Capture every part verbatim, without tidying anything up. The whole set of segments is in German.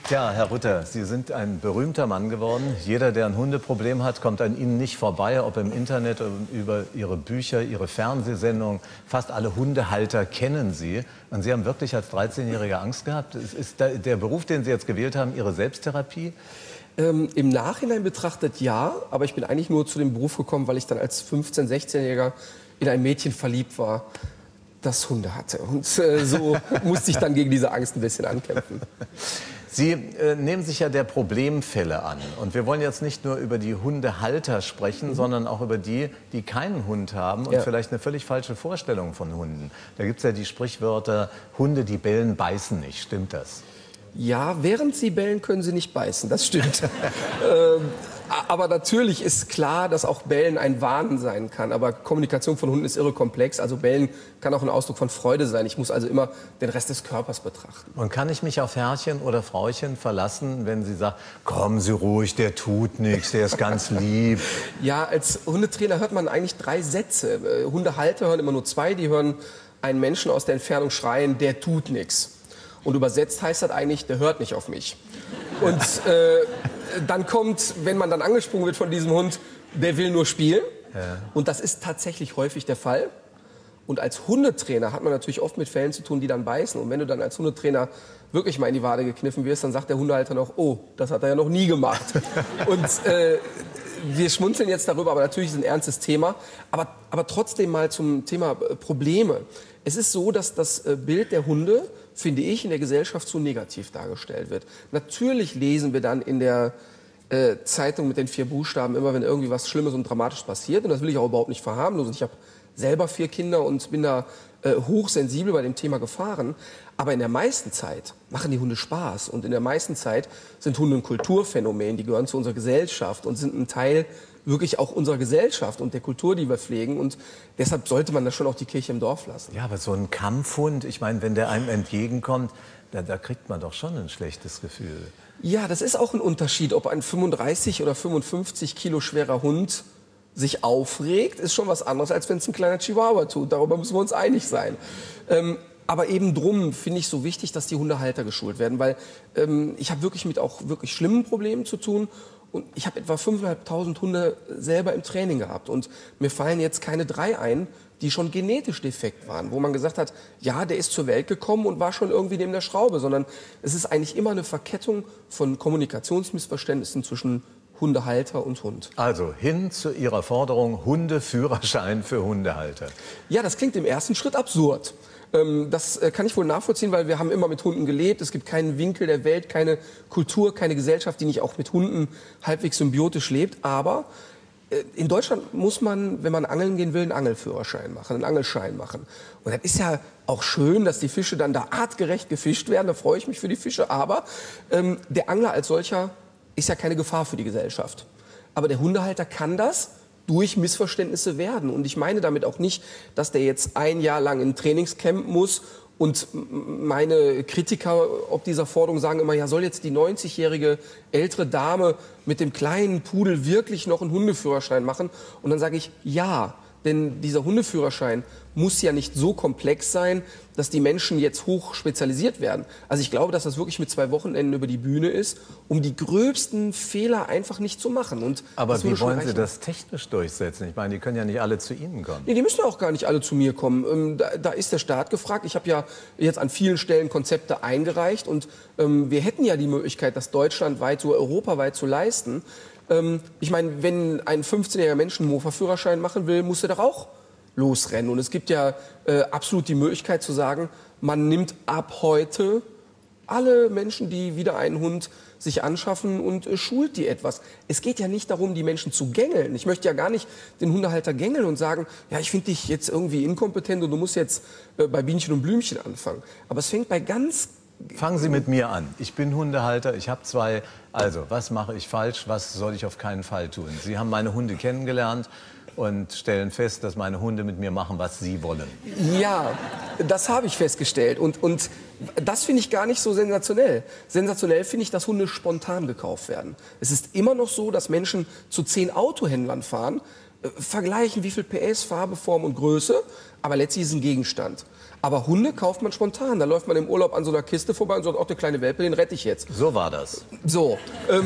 Tja, Herr Rutter, Sie sind ein berühmter Mann geworden. Jeder, der ein Hundeproblem hat, kommt an Ihnen nicht vorbei, ob im Internet, über Ihre Bücher, Ihre Fernsehsendungen. Fast alle Hundehalter kennen Sie. Und Sie haben wirklich als dreizehnjähriger Angst gehabt. Ist der Beruf, den Sie jetzt gewählt haben, Ihre Selbsttherapie? Ähm, Im Nachhinein betrachtet ja, aber ich bin eigentlich nur zu dem Beruf gekommen, weil ich dann als fünfzehn-, sechzehnjähriger in ein Mädchen verliebt war, das Hunde hatte. Und äh, so musste ich dann gegen diese Angst ein bisschen ankämpfen. Sie äh, nehmen sich ja der Problemfälle an. Und wir wollen jetzt nicht nur über die Hundehalter sprechen, mhm. sondern auch über die, die keinen Hund haben und ja. vielleicht eine völlig falsche Vorstellung von Hunden. Da gibt es ja die Sprichwörter, Hunde, die bellen, beißen nicht. Stimmt das? Ja, während sie bellen, können sie nicht beißen. Das stimmt. ähm, aber natürlich ist klar, dass auch Bellen ein Warnen sein kann. Aber Kommunikation von Hunden ist irre komplex. Also Bellen kann auch ein Ausdruck von Freude sein. Ich muss also immer den Rest des Körpers betrachten. Und kann ich mich auf Herrchen oder Frauchen verlassen, wenn sie sagt, kommen Sie ruhig, der tut nichts, der ist ganz lieb? Ja, als Hundetrainer hört man eigentlich drei Sätze. Hundehalter hören immer nur zwei. Die hören einen Menschen aus der Entfernung schreien, der tut nichts. Und übersetzt heißt das eigentlich, der hört nicht auf mich. Und äh, dann kommt, wenn man dann angesprungen wird von diesem Hund, der will nur spielen. Ja. Und das ist tatsächlich häufig der Fall. Und als Hundetrainer hat man natürlich oft mit Fällen zu tun, die dann beißen. Und wenn du dann als Hundetrainer wirklich mal in die Wade gekniffen wirst, dann sagt der Hundehalter noch, oh, das hat er ja noch nie gemacht. Und äh, wir schmunzeln jetzt darüber, aber natürlich ist es ein ernstes Thema. Aber, aber trotzdem mal zum Thema Probleme. Es ist so, dass das Bild der Hunde, finde ich, in der Gesellschaft zu negativ dargestellt wird. Natürlich lesen wir dann in der äh, Zeitung mit den vier Buchstaben immer, wenn irgendwie was Schlimmes und Dramatisches passiert. Und das will ich auch überhaupt nicht verharmlosen. Ich habe selber vier Kinder und bin da äh, hochsensibel bei dem Thema Gefahren. Aber in der meisten Zeit machen die Hunde Spaß. Und in der meisten Zeit sind Hunde ein Kulturphänomen. Die gehören zu unserer Gesellschaft und sind ein Teil wirklich auch unserer Gesellschaft und der Kultur, die wir pflegen. Und deshalb sollte man da schon auch die Kirche im Dorf lassen. Ja, aber so ein Kampfhund, ich meine, wenn der einem entgegenkommt, da, da kriegt man doch schon ein schlechtes Gefühl. Ja, das ist auch ein Unterschied, ob ein fünfunddreißig oder fünfundfünfzig Kilo schwerer Hund sich aufregt, ist schon was anderes, als wenn es ein kleiner Chihuahua tut. Darüber müssen wir uns einig sein. Ähm, aber eben drum finde ich so wichtig, dass die Hundehalter geschult werden, weil ähm, ich habe wirklich mit auch wirklich schlimmen Problemen zu tun. Und ich habe etwa fünftausendfünfhundert Hunde selber im Training gehabt. Und mir fallen jetzt keine drei ein, die schon genetisch defekt waren. Wo man gesagt hat, ja, der ist zur Welt gekommen und war schon irgendwie neben der Schraube. Sondern es ist eigentlich immer eine Verkettung von Kommunikationsmissverständnissen zwischen Hundehalter und Hund. Also hin zu Ihrer Forderung, Hundeführerschein für Hundehalter. Ja, das klingt im ersten Schritt absurd. Das kann ich wohl nachvollziehen, weil wir haben immer mit Hunden gelebt. Es gibt keinen Winkel der Welt, keine Kultur, keine Gesellschaft, die nicht auch mit Hunden halbwegs symbiotisch lebt. Aber in Deutschland muss man, wenn man angeln gehen will, einen Angelführerschein machen, einen Angelschein machen. Und das ist ja auch schön, dass die Fische dann da artgerecht gefischt werden. Da freue ich mich für die Fische. Aber ähm, der Angler als solcher ist ja keine Gefahr für die Gesellschaft. Aber der Hundehalter kann das durch Missverständnisse werden. Und ich meine damit auch nicht, dass der jetzt ein Jahr lang in ein Trainingscamp muss. Und meine Kritiker ob dieser Forderung sagen immer, ja, soll jetzt die neunzigjährige ältere Dame mit dem kleinen Pudel wirklich noch einen Hundeführerschein machen? Und dann sage ich, ja, denn dieser Hundeführerschein muss ja nicht so komplex sein, dass die Menschen jetzt hoch spezialisiert werden. Also ich glaube, dass das wirklich mit zwei Wochenenden über die Bühne ist, um die gröbsten Fehler einfach nicht zu machen. Und aber wie wollen Sie das technisch durchsetzen? Ich meine, die können ja nicht alle zu Ihnen kommen. Nee, die müssen auch gar nicht alle zu mir kommen. Ähm, da, da ist der Staat gefragt. Ich habe ja jetzt an vielen Stellen Konzepte eingereicht. Und ähm, wir hätten ja die Möglichkeit, das deutschlandweit, so europaweit zu leisten. Ähm, ich meine, wenn ein fünfzehnjähriger Mensch einen Mofa-Führerschein machen will, muss er doch auch losrennen. Und es gibt ja äh, absolut die Möglichkeit zu sagen, man nimmt ab heute alle Menschen, die wieder einen Hund sich anschaffen und äh, schult die etwas. Es geht ja nicht darum, die Menschen zu gängeln. Ich möchte ja gar nicht den Hundehalter gängeln und sagen, ja, ich finde dich jetzt irgendwie inkompetent und du musst jetzt äh, bei Bienchen und Blümchen anfangen. Aber es fängt bei ganz... Fangen Sie mit mir an. Ich bin Hundehalter, ich habe zwei. Also, was mache ich falsch, was soll ich auf keinen Fall tun? Sie haben meine Hunde kennengelernt und stellen fest, dass meine Hunde mit mir machen, was sie wollen. Ja, das habe ich festgestellt. Und, und das finde ich gar nicht so sensationell. Sensationell finde ich, dass Hunde spontan gekauft werden. Es ist immer noch so, dass Menschen zu zehn Autohändlern fahren, äh, vergleichen, wie viel P S, Farbe, Form und Größe, aber letztlich ist es ein Gegenstand. Aber Hunde kauft man spontan. Da läuft man im Urlaub an so einer Kiste vorbei und sagt, auch der kleine Welpe, den rette ich jetzt. So war das. So, ähm,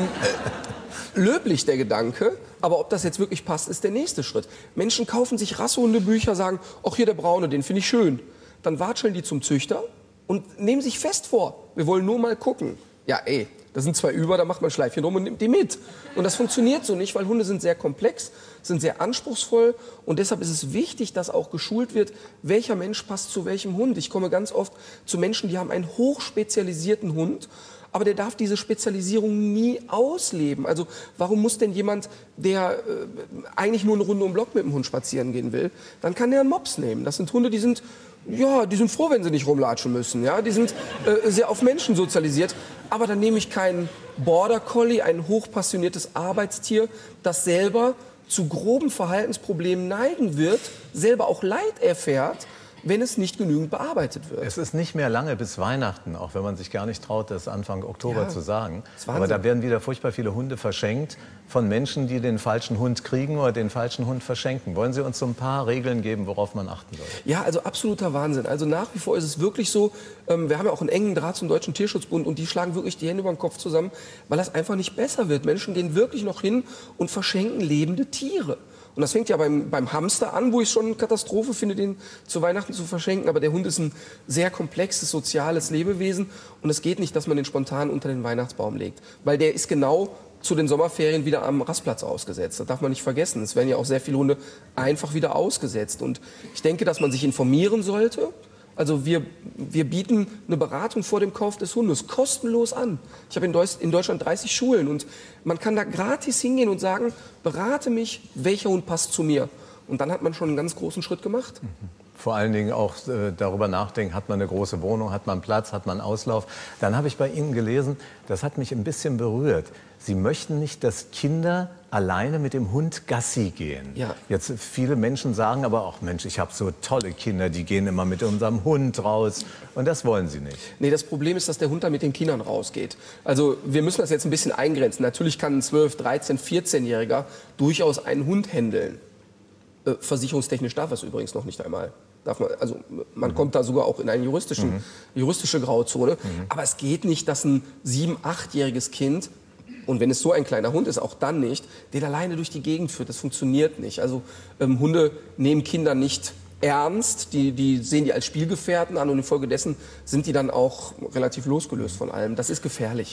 löblich der Gedanke, aber ob das jetzt wirklich passt, ist der nächste Schritt. Menschen kaufen sich Rassehundebücher, sagen, ach hier der Braune, den finde ich schön. Dann watscheln die zum Züchter und nehmen sich fest vor, wir wollen nur mal gucken. Ja, ey, da sind zwei über, da macht man ein Schleifchen rum und nimmt die mit. Und das funktioniert so nicht, weil Hunde sind sehr komplex, sind sehr anspruchsvoll und deshalb ist es wichtig, dass auch geschult wird, welcher Mensch passt zu welchem Hund. Ich komme ganz oft zu Menschen, die haben einen hochspezialisierten Hund, aber der darf diese Spezialisierung nie ausleben. Also warum muss denn jemand, der äh, eigentlich nur eine Runde um den Block mit dem Hund spazieren gehen will, dann kann der einen Mops nehmen. Das sind Hunde, die sind, ja, die sind froh, wenn sie nicht rumlatschen müssen. Ja? Die sind äh, sehr auf Menschen sozialisiert. Aber dann nehme ich keinen Border Collie, ein hochpassioniertes Arbeitstier, das selber zu groben Verhaltensproblemen neigen wird, selber auch Leid erfährt, wenn es nicht genügend bearbeitet wird. Es ist nicht mehr lange bis Weihnachten, auch wenn man sich gar nicht traut, das Anfang Oktober Ja, zu sagen. ist Aber Wahnsinn. da werden wieder furchtbar viele Hunde verschenkt von Menschen, die den falschen Hund kriegen oder den falschen Hund verschenken. Wollen Sie uns so ein paar Regeln geben, worauf man achten soll? Ja, also absoluter Wahnsinn. Also nach wie vor ist es wirklich so, ähm, wir haben ja auch einen engen Draht zum Deutschen Tierschutzbund und die schlagen wirklich die Hände über den Kopf zusammen, weil das einfach nicht besser wird. Menschen gehen wirklich noch hin und verschenken lebende Tiere. Und das fängt ja beim, beim Hamster an, wo ich schon eine Katastrophe finde, den zu Weihnachten zu verschenken. Aber der Hund ist ein sehr komplexes, soziales Lebewesen. Und es geht nicht, dass man den spontan unter den Weihnachtsbaum legt. Weil der ist genau zu den Sommerferien wieder am Rastplatz ausgesetzt. Das darf man nicht vergessen. Es werden ja auch sehr viele Hunde einfach wieder ausgesetzt. Und ich denke, dass man sich informieren sollte. Also wir, wir bieten eine Beratung vor dem Kauf des Hundes kostenlos an. Ich habe in, Deus, in Deutschland dreißig Schulen und man kann da gratis hingehen und sagen, berate mich, welcher Hund passt zu mir. Und dann hat man schon einen ganz großen Schritt gemacht. Vor allen Dingen auch äh, darüber nachdenken, hat man eine große Wohnung, hat man Platz, hat man Auslauf. Dann habe ich bei Ihnen gelesen, das hat mich ein bisschen berührt. Sie möchten nicht, dass Kinder alleine mit dem Hund Gassi gehen. Ja. Jetzt viele Menschen sagen aber auch, Mensch, ich habe so tolle Kinder, die gehen immer mit unserem Hund raus. Und das wollen Sie nicht. Nee, das Problem ist, dass der Hund da mit den Kindern rausgeht. Also wir müssen das jetzt ein bisschen eingrenzen. Natürlich kann ein zwölf-, dreizehn-, vierzehnjähriger durchaus einen Hund händeln. Äh, versicherungstechnisch darf es übrigens noch nicht einmal. Darf man, also man mhm. kommt da sogar auch in eine juristischen, mhm. juristische Grauzone. Mhm. Aber es geht nicht, dass ein sieben-, achtjähriges Kind, und wenn es so ein kleiner Hund ist, auch dann nicht, den alleine durch die Gegend führt. Das funktioniert nicht. Also ähm, Hunde nehmen Kinder nicht ernst, die, die sehen die als Spielgefährten an und infolgedessen sind die dann auch relativ losgelöst von allem. Das ist gefährlich.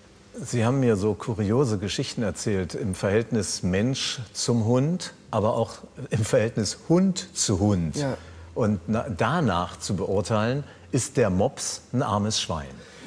Sie haben mir so kuriose Geschichten erzählt im Verhältnis Mensch zum Hund, aber auch im Verhältnis Hund zu Hund. Ja. Und na, danach zu beurteilen, ist der Mops ein armes Schwein.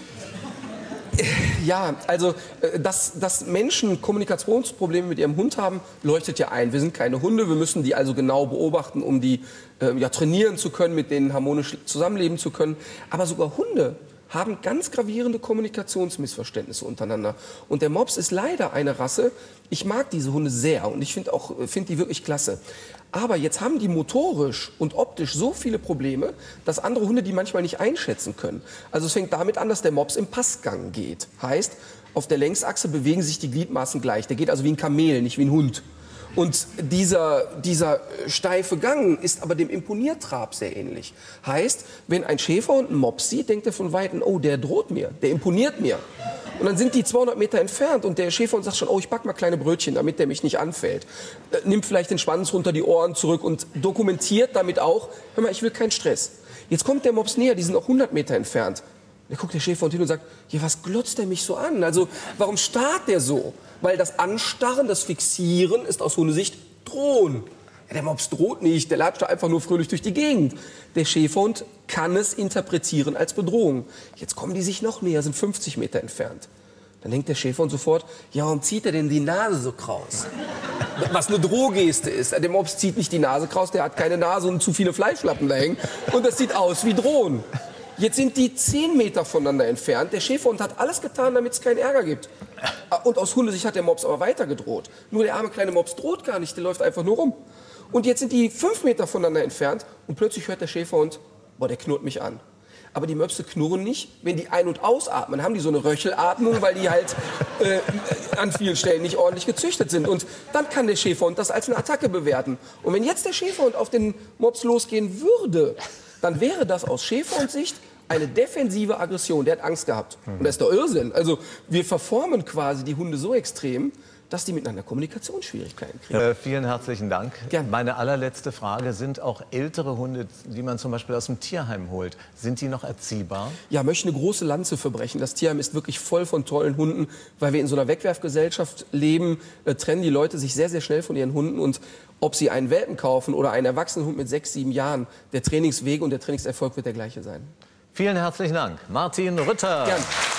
Ja, also dass, dass Menschen Kommunikationsprobleme mit ihrem Hund haben, leuchtet ja ein. Wir sind keine Hunde, wir müssen die also genau beobachten, um die äh, ja, trainieren zu können, mit denen harmonisch zusammenleben zu können. Aber sogar Hunde haben ganz gravierende Kommunikationsmissverständnisse untereinander. Und der Mops ist leider eine Rasse, ich mag diese Hunde sehr und ich finde auch finde die wirklich klasse. Aber jetzt haben die motorisch und optisch so viele Probleme, dass andere Hunde die manchmal nicht einschätzen können. Also es fängt damit an, dass der Mops im Passgang geht. Heißt, auf der Längsachse bewegen sich die Gliedmaßen gleich. Der geht also wie ein Kamel, nicht wie ein Hund. Und dieser, dieser steife Gang ist aber dem Imponiertrab sehr ähnlich. Heißt, wenn ein Schäferhund einen Mops sieht, denkt er von Weitem, oh, der droht mir, der imponiert mir. Und dann sind die zweihundert Meter entfernt und der Schäferhund sagt schon, oh, ich back mal kleine Brötchen, damit der mich nicht anfällt. Äh, nimmt vielleicht den Schwanz runter, die Ohren zurück und dokumentiert damit auch, hör mal, ich will keinen Stress. Jetzt kommt der Mops näher, die sind auch hundert Meter entfernt. Da guckt der Schäferhund hin und sagt, ja, was glotzt der mich so an? Also, warum starrt der so? Weil das Anstarren, das Fixieren ist aus Hundesicht Drohen. Ja, der Mops droht nicht, der latscht da einfach nur fröhlich durch die Gegend. Der Schäferhund kann es interpretieren als Bedrohung. Jetzt kommen die sich noch näher, sind fünfzig Meter entfernt. Dann denkt der Schäferhund sofort, ja, warum zieht er denn die Nase so kraus? Was eine Drohgeste ist. Der Mops zieht nicht die Nase kraus, der hat keine Nase und zu viele Fleischlappen da hängen. Und das sieht aus wie Drohen. Jetzt sind die zehn Meter voneinander entfernt. Der Schäferhund hat alles getan, damit es keinen Ärger gibt. Und aus Hundesicht hat der Mops aber weiter gedroht. Nur der arme kleine Mops droht gar nicht, der läuft einfach nur rum. Und jetzt sind die fünf Meter voneinander entfernt und plötzlich hört der Schäferhund, boah, der knurrt mich an. Aber die Möpse knurren nicht, wenn die ein- und ausatmen. Haben die so eine Röchelatmung, weil die halt äh, an vielen Stellen nicht ordentlich gezüchtet sind. Und dann kann der Schäferhund das als eine Attacke bewerten. Und wenn jetzt der Schäferhund auf den Mops losgehen würde, dann wäre das aus Schäferhund-Sicht eine defensive Aggression. Der hat Angst gehabt. Und das ist der Irrsinn. Also wir verformen quasi die Hunde so extrem, dass die miteinander Kommunikationsschwierigkeiten kriegen. Äh, vielen herzlichen Dank. Gern. Meine allerletzte Frage, sind auch ältere Hunde, die man zum Beispiel aus dem Tierheim holt, sind die noch erziehbar? Ja, möchte eine große Lanze verbrechen. Das Tierheim ist wirklich voll von tollen Hunden, weil wir in so einer Wegwerfgesellschaft leben, äh, trennen die Leute sich sehr, sehr schnell von ihren Hunden. Und ob sie einen Welpen kaufen oder einen erwachsenen Hund mit sechs, sieben Jahren, der Trainingsweg und der Trainingserfolg wird der gleiche sein. Vielen herzlichen Dank. Martin Rütter. Gern.